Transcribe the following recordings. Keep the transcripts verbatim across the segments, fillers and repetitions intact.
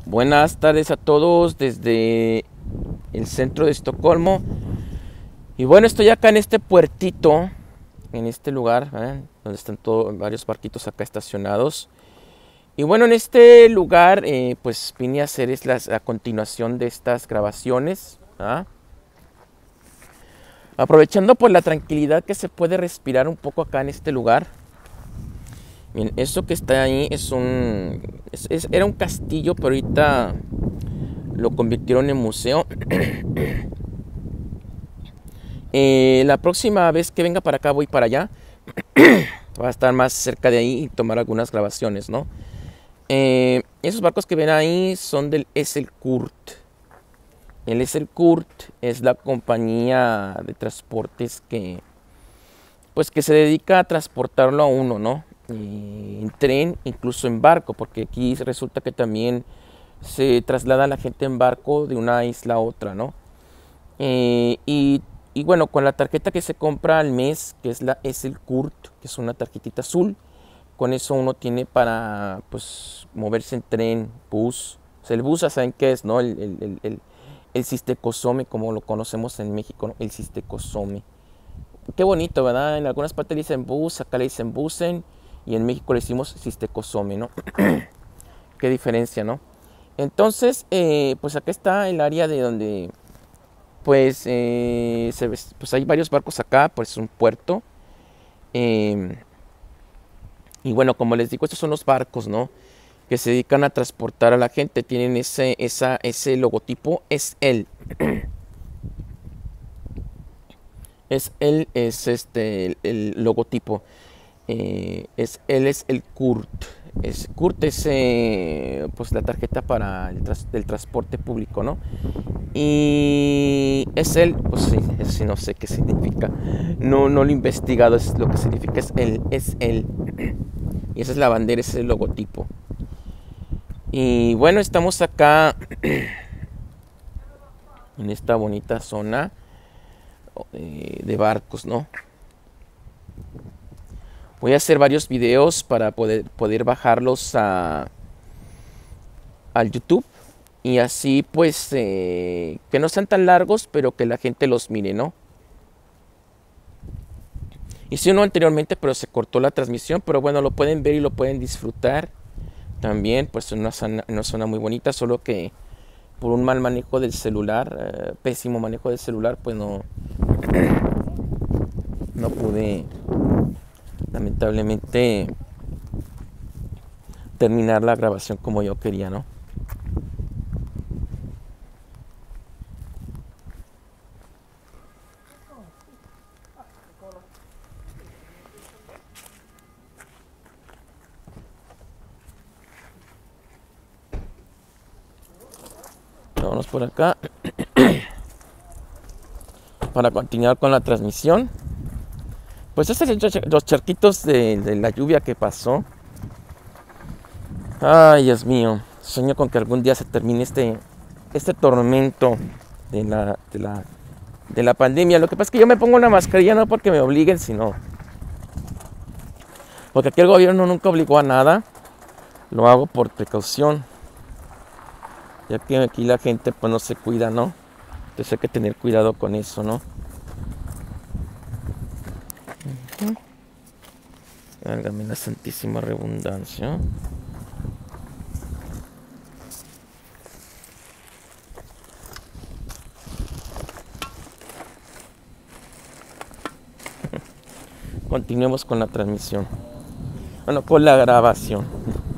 Buenas tardes a todos desde el centro de Estocolmo. Y bueno, estoy acá en este puertito, en este lugar, ¿eh? donde están todos, varios barquitos acá estacionados. Y bueno, en este lugar, eh, pues vine a hacer es la, la continuación de estas grabaciones. ¿ah? Aprovechando por la tranquilidad que se puede respirar un poco acá en este lugar. Bien, eso que está ahí es un... Es, es, era un castillo, pero ahorita lo convirtieron en museo. eh, la próxima vez que venga para acá voy para allá. Va a estar más cerca de ahí y tomar algunas grabaciones, ¿no? Eh, esos barcos que ven ahí son del S L Kurt. El S L Kurt es la compañía de transportes que... Pues que se dedica a transportarlo a uno, ¿no? Eh, en tren, incluso en barco, porque aquí resulta que también se traslada la gente en barco de una isla a otra, ¿no? Eh, y, y bueno, con la tarjeta que se compra al mes, que es la S L Kurt, que es una tarjetita azul, con eso uno tiene para, pues, moverse en tren, bus. O sea, el bus, ¿saben qué es, no? El, el, el, el, el Cistecosome, como lo conocemos en México, ¿no? El Cistecosome. Qué bonito, ¿verdad? En algunas partes le dicen bus, acá le dicen busen, y en México le decimos Cistecosome, ¿no? Qué diferencia, ¿no? Entonces, eh, pues acá está el área de donde, pues, eh, se ve, pues hay varios barcos acá, pues es un puerto. Eh, y bueno, como les digo, estos son los barcos, ¿no? Que se dedican a transportar a la gente. Tienen ese, esa, ese logotipo, es él. Es él, es este, el, el logotipo. Eh, es, él es el Kurt. Es, Kurt es eh, pues la tarjeta para el, tras, el transporte público, ¿no? Y es él, pues sí, es, no sé qué significa. No, no lo he investigado, es lo que significa es él, es él. Y esa es la bandera, ese es el logotipo. Y bueno, estamos acá en esta bonita zona eh, de barcos, ¿no? Voy a hacer varios videos para poder, poder bajarlos a, al YouTube. Y así pues eh, que no sean tan largos, pero que la gente los mire, ¿no? Hice uno anteriormente, pero se cortó la transmisión. Pero bueno, lo pueden ver y lo pueden disfrutar. También pues en una zona, en una zona muy bonita. Solo que por un mal manejo del celular, eh, pésimo manejo del celular, pues no, no pude lamentablemente terminar la grabación como yo quería, ¿no? Vámonos por acá para continuar con la transmisión. Pues estos son los charquitos de, de la lluvia que pasó. Ay, Dios mío, sueño con que algún día se termine este, este tormento de la, de, la, de la pandemia. Lo que pasa es que yo me pongo una mascarilla no porque me obliguen, sino porque aquí el gobierno nunca obligó a nada. Lo hago por precaución, ya que aquí la gente pues no se cuida, ¿no? Entonces hay que tener cuidado con eso, ¿no? Uh-huh. Válgame la santísima redundancia. Continuemos con la transmisión. Bueno, con la grabación.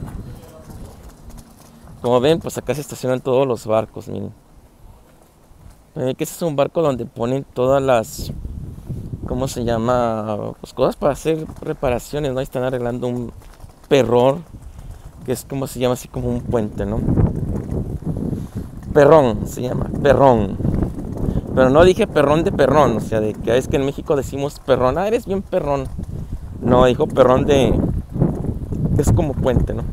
Como ven, pues acá se estacionan todos los barcos, miren. Eh, que ese es un barco donde ponen todas las, ¿cómo se llama? Pues cosas para hacer reparaciones, ¿no? Ahí están arreglando un perrón, que es como se llama, así como un puente, ¿no? Perrón, se llama, perrón. Pero no dije perrón de perrón, o sea, de que es que en México decimos perrón, ah, eres bien perrón. No, dijo perrón de, es como puente, ¿no?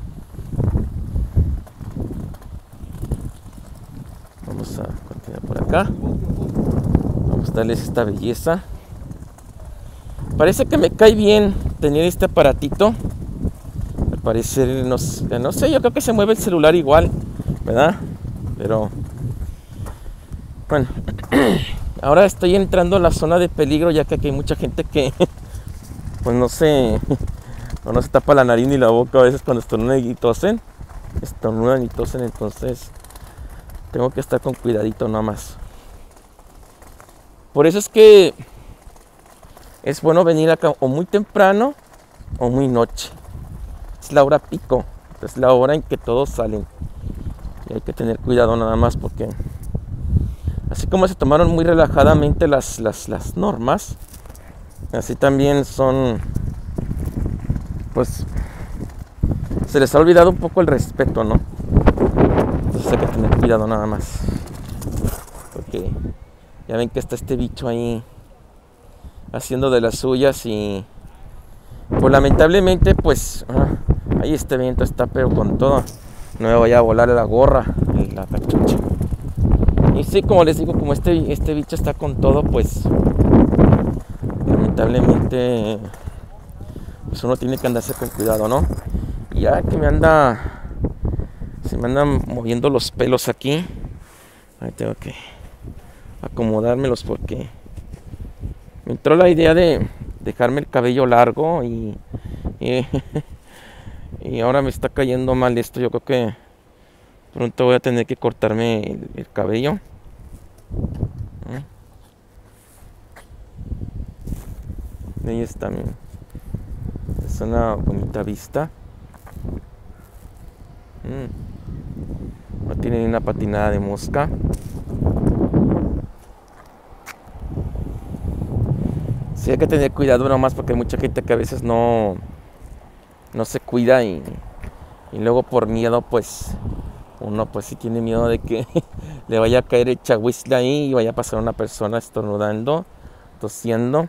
Vamos a continuar por acá. Vamos a darles esta belleza. Parece que me cae bien tener este aparatito. Al parecer, no, no sé, yo creo que se mueve el celular igual. ¿verdad? Pero bueno, ahora estoy entrando a la zona de peligro, ya que aquí hay mucha gente que pues no se no se tapa la nariz ni la boca a veces cuando estornudan y tosen, estornudan y tosen, entonces tengo que estar con cuidadito nada más. Por eso es que es bueno venir acá o muy temprano o muy noche. Es la hora pico, es la hora en que todos salen. Y hay que tener cuidado nada más porque así como se tomaron muy relajadamente las, las, las normas, así también son, pues, se les ha olvidado un poco el respeto, ¿no? Entonces hay que tener cuidado nada más. Porque ya ven que está este bicho ahí haciendo de las suyas y pues lamentablemente pues ah, ahí este viento está pero con todo. No me vaya a volar la gorra y la cachucha. Y sí, como les digo, como este, este bicho está con todo, pues lamentablemente pues uno tiene que andarse con cuidado, ¿no? Y ya que me anda se me andan moviendo los pelos aquí, ahí tengo que acomodármelos porque me entró la idea de dejarme el cabello largo y, y, y ahora me está cayendo mal esto. Yo creo que pronto voy a tener que cortarme el, el cabello. Ahí está, miren. Es una bonita vista. Mm. No tiene ni una patinada de mosca. Sí, hay que tener cuidado nomás porque hay mucha gente que a veces no, no se cuida y, y luego por miedo pues uno pues sí tiene miedo de que le vaya a caer el chahuizle ahí y vaya a pasar una persona estornudando, tosiendo.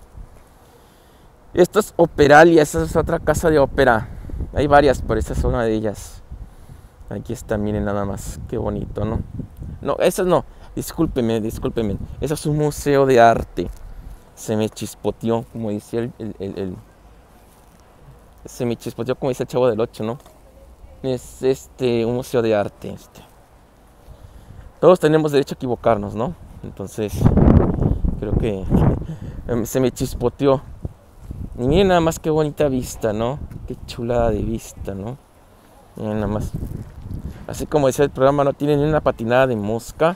Esto es Operalia, esa es otra casa de ópera. Hay varias, pero esta es una de ellas. Aquí está, miren nada más, qué bonito, ¿no? No, esa no, discúlpeme, discúlpeme. Eso es un museo de arte. Se me chispoteó, como decía el, el, el, el se me chispoteó, como dice el Chavo del Ocho, ¿no? Es este un museo de arte. Este. Todos tenemos derecho a equivocarnos, ¿no? Entonces, creo que se me chispoteó. Y miren nada más qué bonita vista, ¿no? Qué chulada de vista, ¿no? Miren nada más. Así como decía el programa, no tiene ni una patinada de mosca.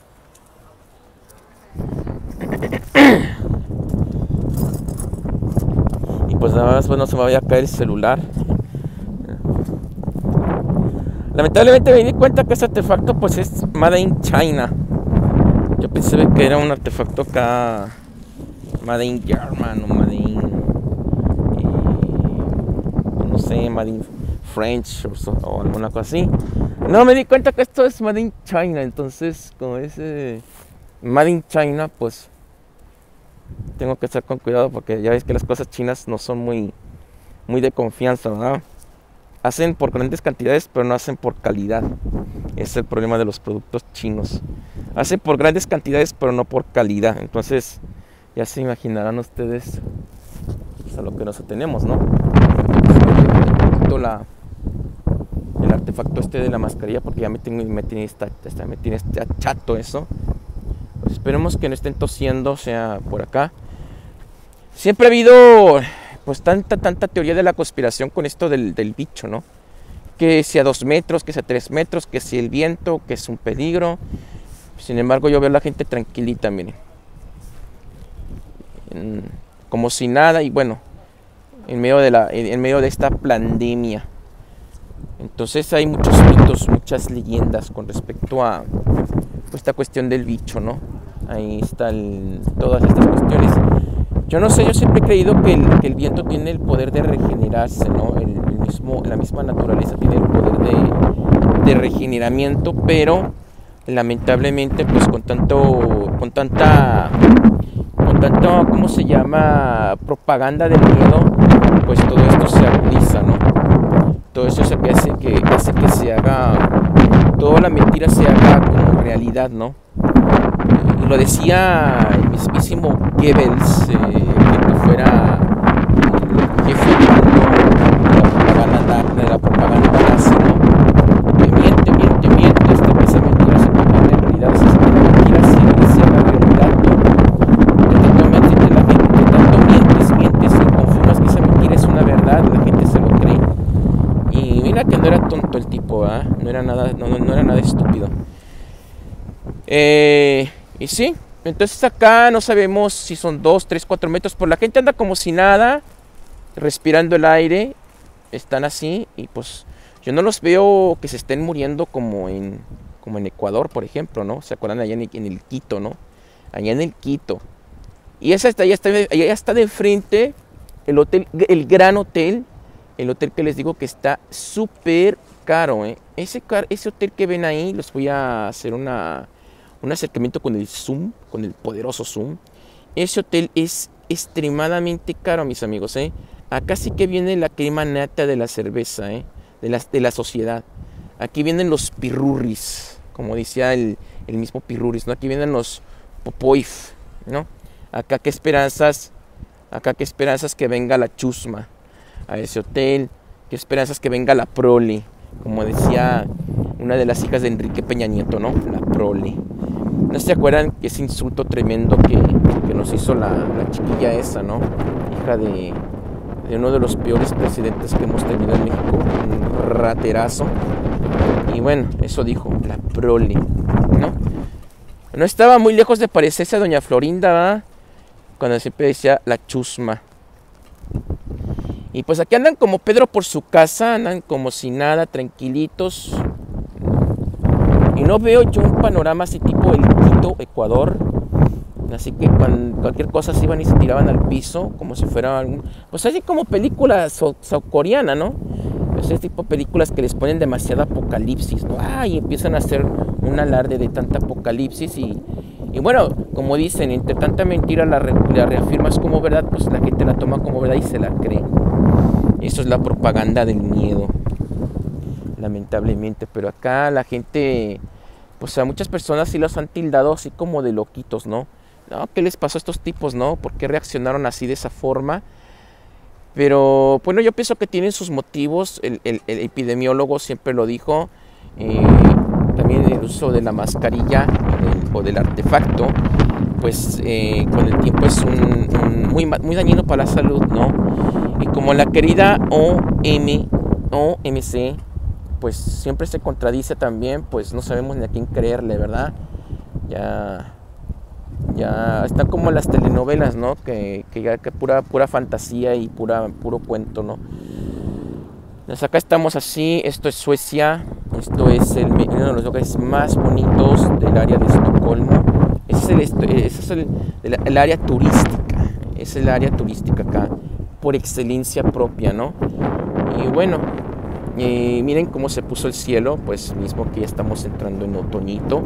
Y pues nada más, bueno, se me vaya a caer el celular. Lamentablemente me di cuenta que ese artefacto pues es Made in China. Yo pensé que era un artefacto acá Made in German o Made in eh, no sé, Made in French o, so, o alguna cosa así. No, me di cuenta que esto es Made in China. Entonces, como es eh, Made in China, pues tengo que estar con cuidado porque ya ves que las cosas chinas no son muy, muy de confianza, ¿verdad? Hacen por grandes cantidades, pero no hacen por calidad. Ese es el problema de los productos chinos. Hacen por grandes cantidades, pero no por calidad. Entonces, ya se imaginarán ustedes pues, a lo que nos atenemos, ¿no? La, el artefacto este de la mascarilla, porque ya me, tengo, me, tiene, esta, esta, me tiene este chato eso. Pues esperemos que no estén tosiendo, o sea, por acá. Siempre ha habido pues tanta, tanta teoría de la conspiración con esto del, del bicho, ¿no? Que si a dos metros, que si a tres metros, que si el viento, que es un peligro. Sin embargo, yo veo a la gente tranquilita, miren. En, como si nada, y bueno, en medio de, la, en medio de esta pandemia. Entonces hay muchos mitos, muchas leyendas con respecto a pues, esta cuestión del bicho, ¿no? Ahí están todas estas cuestiones. Yo no sé, yo siempre he creído que el, que el viento tiene el poder de regenerarse, ¿no? El, el mismo, la misma naturaleza tiene el poder de, de regeneramiento, pero lamentablemente, pues con tanto, con tanta, con tanto, ¿cómo se llama? Propaganda del miedo, pues todo esto se agudiza, ¿no? Todo eso hace que, hace que, hace que se haga, toda la mentira se haga como realidad, ¿no? Y lo decía el mismísimo Goebbels, eh, que fuera el jefe de la propaganda, de la propaganda nazi, ¿no? Que miente, miente, miente. tipo, ¿verdad? No era nada, no, no era nada estúpido. Eh, y sí, entonces acá no sabemos si son dos, tres, cuatro metros, pero la gente anda como si nada, respirando el aire, están así, y pues yo no los veo que se estén muriendo como en, como en Ecuador, por ejemplo, ¿no? ¿Se acuerdan allá en el, en el Quito, ¿no? Allá en el Quito. Y esa está, allá está, allá está de frente el hotel, el Gran Hotel, el hotel que les digo que está súper caro, ¿eh? Ese, ese hotel que ven ahí, les voy a hacer una, un acercamiento con el zoom, con el poderoso zoom. Ese hotel es extremadamente caro, mis amigos, ¿eh? Acá sí que viene la crema nata de la cerveza, ¿eh? De la, de la sociedad. Aquí vienen los pirurris, como decía el, el mismo pirurris, ¿no? Aquí vienen los popoif, ¿no? Acá qué esperanzas, acá qué esperanzas que venga la chusma a ese hotel, qué esperanzas que venga la prole, como decía una de las hijas de Enrique Peña Nieto, ¿no? La prole. ¿No se acuerdan ese insulto tremendo que, que nos hizo la, la chiquilla esa, ¿no? Hija de, de uno de los peores presidentes que hemos tenido en México, un raterazo. Y bueno, eso dijo, la prole, ¿no? No estaba muy lejos de parecerse a doña Florinda, ¿verdad? Cuando siempre decía la chusma. Y pues aquí andan como Pedro por su casa, andan como si nada, tranquilitos. Y no veo yo un panorama así tipo el Quito, Ecuador. Así que cuando cualquier cosa se iban y se tiraban al piso, como si fuera algún... Pues así como película southcoreana, ¿no? Ese tipo de películas que les ponen demasiado apocalipsis, ¿no? Ah, y empiezan a hacer un alarde de tanta apocalipsis y... Y bueno, como dicen, entre tanta mentira la, re, la reafirmas como verdad, pues la gente la toma como verdad y se la cree. Eso es la propaganda del miedo, lamentablemente. Pero acá la gente, pues a muchas personas sí los han tildado así como de loquitos, ¿no? No, ¿qué les pasó a estos tipos, no? ¿Por qué reaccionaron así de esa forma? Pero bueno, yo pienso que tienen sus motivos. El, el, el epidemiólogo siempre lo dijo. Eh, también el uso de la mascarilla el, o del artefacto, pues eh, con el tiempo es un, un muy, muy dañino para la salud, ¿no? Y como la querida O M, O M C, pues siempre se contradice también, pues no sabemos ni a quién creerle, ¿verdad? Ya, ya está como las telenovelas, ¿no? Que, que ya que pura, pura fantasía y pura, puro cuento, ¿no? Pues acá estamos así, esto es Suecia, esto es el, uno de los lugares más bonitos del área de Estocolmo. Ese es el, ese es el, el, el área turística, es el área turística acá, por excelencia propia, ¿no? Y bueno, eh, miren cómo se puso el cielo, pues mismo que ya estamos entrando en otoñito.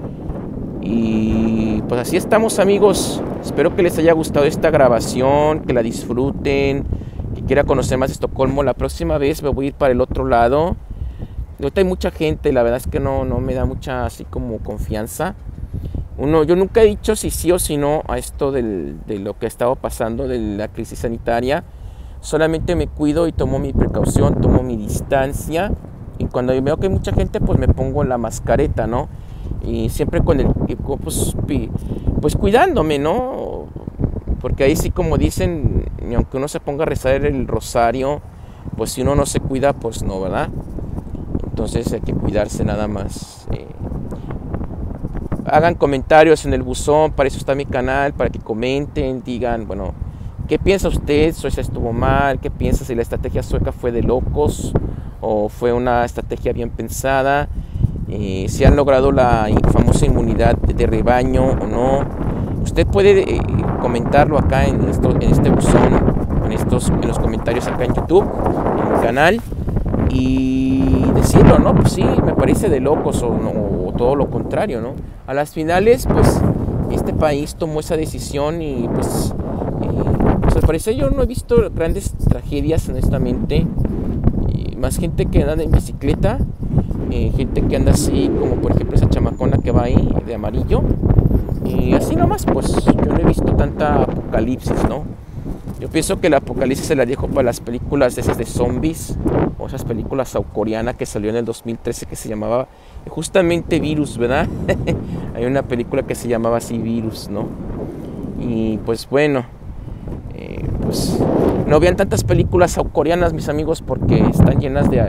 Y pues así estamos, amigos. Espero que les haya gustado esta grabación, que la disfruten, que quiera conocer más de Estocolmo. La próxima vez me voy a ir para el otro lado. Ahorita hay mucha gente, la verdad es que no, no me da mucha así como confianza. Uno, yo nunca he dicho si sí o si no a esto del, de lo que ha estado pasando, de la crisis sanitaria. Solamente me cuido y tomo mi precaución, tomo mi distancia. Y cuando veo que hay mucha gente, pues me pongo la mascareta, ¿no? Y siempre con el, pues, pues cuidándome, ¿no? Porque ahí sí, como dicen, aunque uno se ponga a rezar el rosario, pues si uno no se cuida, pues no, ¿verdad? Entonces hay que cuidarse nada más. Eh, hagan comentarios en el buzón, para eso está mi canal, para que comenten, digan, bueno, ¿qué piensa usted? ¿Suecia estuvo mal? ¿Qué piensa si la estrategia sueca fue de locos o fue una estrategia bien pensada? Eh, si han logrado la famosa inmunidad de rebaño o no. Usted puede eh, comentarlo acá en, esto, en este buzón, en, estos, en los comentarios acá en YouTube, en mi canal, y decirlo, ¿no? Pues sí, me parece de locos o, no, o todo lo contrario, ¿no? A las finales, pues, este país tomó esa decisión y pues, eh, pues al parecer yo no he visto grandes tragedias, honestamente. Eh, más gente que anda en bicicleta. Eh, gente que anda así, como por ejemplo esa chamacona que va ahí de amarillo, y así nomás, pues yo no he visto tanta apocalipsis, ¿no? Yo pienso que el apocalipsis se la dejo para las películas esas de zombies, o esas películas southcoreanas que salió en el dos mil trece que se llamaba justamente Virus, ¿verdad? Hay una película que se llamaba así Virus, ¿no? Y pues bueno, eh, pues no vean tantas películas southcoreanas, mis amigos, porque están llenas de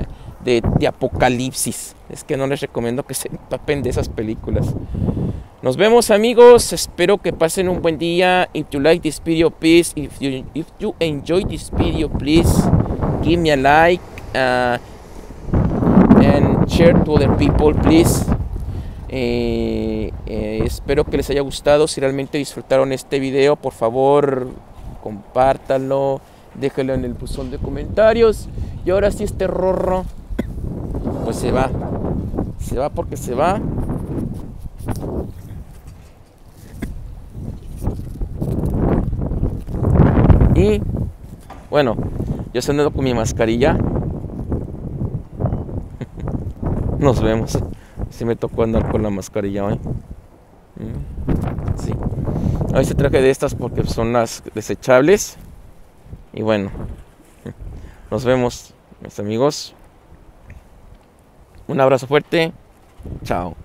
de, de apocalipsis. Es que no les recomiendo que se empapen de esas películas. Nos vemos, amigos. Espero que pasen un buen día. If you like this video, please, if you, if you enjoy this video, please give me a like uh, and share to other people, please. Eh, eh, espero que les haya gustado. Si realmente disfrutaron este video, por favor, compártanlo, déjenlo en el buzón de comentarios. Y ahora sí, este rorro pues se va. Se va porque se va. Y bueno, yo estoy andando con mi mascarilla. Nos vemos. Si me tocó andar con la mascarilla hoy. Sí. Hoy se traje de estas porque son las desechables. Y bueno, nos vemos, mis amigos. Un abrazo fuerte. Chao.